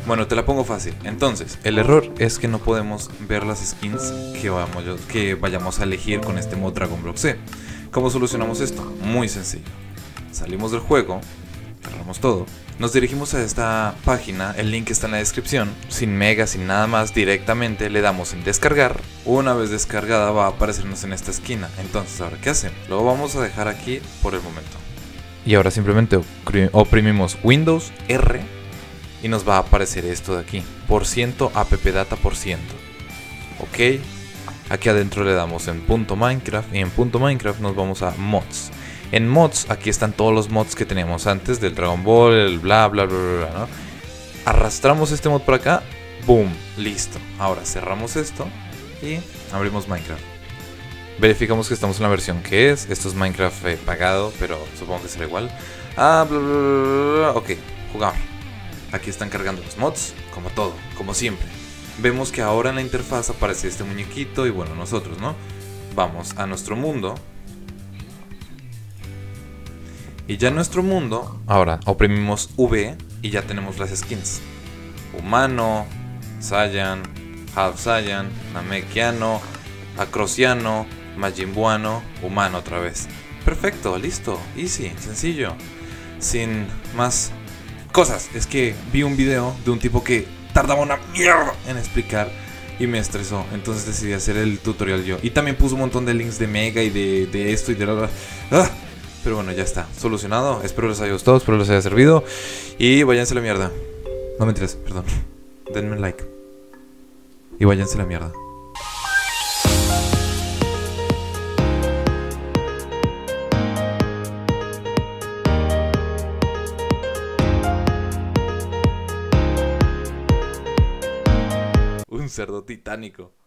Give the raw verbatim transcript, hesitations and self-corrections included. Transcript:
Bueno, te la pongo fácil. Entonces, el error es que no podemos ver las skins que, vamos, que vayamos a elegir con este mod Dragon Block C. ¿Cómo solucionamos esto? Muy sencillo. Salimos del juego, cerramos todo, nos dirigimos a esta página, el link está en la descripción, sin mega, sin nada más, directamente le damos en descargar. Una vez descargada va a aparecernos en esta esquina. Entonces, ¿ahora qué hacemos? Lo vamos a dejar aquí por el momento. Y ahora simplemente oprimimos Windows R y nos va a aparecer esto de aquí, por ciento appdata por ciento. Ok, aquí adentro le damos en punto Minecraft y en punto Minecraft nos vamos a mods. En mods, aquí están todos los mods que teníamos antes del Dragon Ball, el bla bla bla bla, ¿no? Arrastramos este mod por acá, boom, listo. Ahora cerramos esto y abrimos Minecraft. Verificamos que estamos en la versión que es. Esto es Minecraft eh, pagado, pero supongo que será igual. Ah, bla, bla, bla, bla. Ok, jugar. Aquí están cargando los mods, como todo, como siempre. Vemos que ahora en la interfaz aparece este muñequito y bueno, nosotros, ¿no? Vamos a nuestro mundo. Y ya en nuestro mundo, ahora oprimimos V y ya tenemos las skins. Humano, Saiyan, Half Saiyan, Namekiano, Acrosiano, Majimbuano, humano otra vez. Perfecto, listo, easy, sencillo. Sin más cosas. Es que vi un video de un tipo que tardaba una mierda en explicar y me estresó. Entonces decidí hacer el tutorial yo. Y también puse un montón de links de Mega y de, de esto y de la... ¡Ah! Pero bueno, ya está, solucionado. Espero les haya gustado, espero les haya servido. Y váyanse a la mierda. No mentiras, perdón. Denme un like. Y váyanse a la mierda. Un cerdo titánico.